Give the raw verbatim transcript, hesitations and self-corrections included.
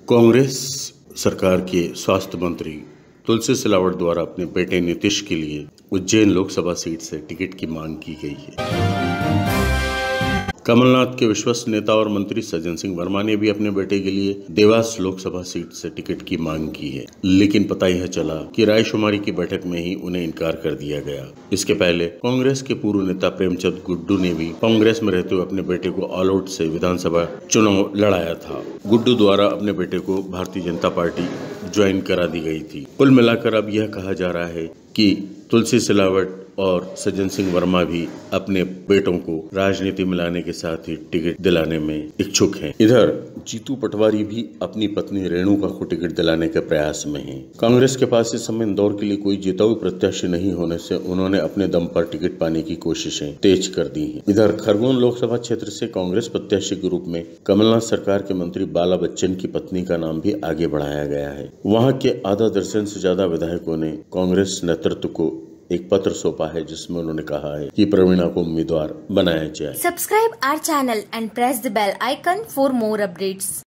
कांग्रेस सरकार के स्वास्थ्य मंत्री तुलसी सिलावट द्वारा अपने बेटे नीतीश के लिए उज्जैन लोकसभा सीट से टिकट की मांग की गई है। कमलनाथ के विश्वस्त नेता और मंत्री सज्जन सिंह वर्मा ने भी अपने बेटे के लिए देवास लोकसभा सीट से टिकट की मांग की है, लेकिन पता यह चला कि रायशुमारी की बैठक में ही उन्हें इनकार कर दिया गया। इसके पहले कांग्रेस के पूर्व नेता प्रेमचंद गुड्डू ने भी कांग्रेस में रहते हुए अपने बेटे को ऑल आउट से विधानसभा चुनाव लड़ाया था। गुड्डू द्वारा अपने बेटे को भारतीय जनता पार्टी ज्वाइन करा दी गई थी। कुल मिलाकर अब यह कहा जा रहा है कि तुलसी सिलावट और सज्जन सिंह वर्मा भी अपने बेटों को राजनीति में लाने के साथ ही टिकट दिलाने में इच्छुक हैं। इधर जीतू पटवारी भी अपनी पत्नी रेणुका को टिकट दिलाने के प्रयास में हैं। कांग्रेस के पास इस समय इंदौर के लिए कोई जिताऊ प्रत्याशी नहीं होने से उन्होंने अपने दम पर टिकट पाने की कोशिशें तेज कर दी हैं। इधर खरगोन लोकसभा क्षेत्र से कांग्रेस प्रत्याशी के रूप में कमलनाथ सरकार के मंत्री बाला बच्चन की पत्नी का नाम भी आगे बढ़ाया गया है। वहाँ के आधा दर्जन से ज्यादा विधायकों ने कांग्रेस नेतृत्व को एक पत्र सौंपा है, जिसमें उन्होंने कहा है कि प्रवीणा को उम्मीदवार बनाया जाए। Subscribe our channel and press the bell icon for more updates.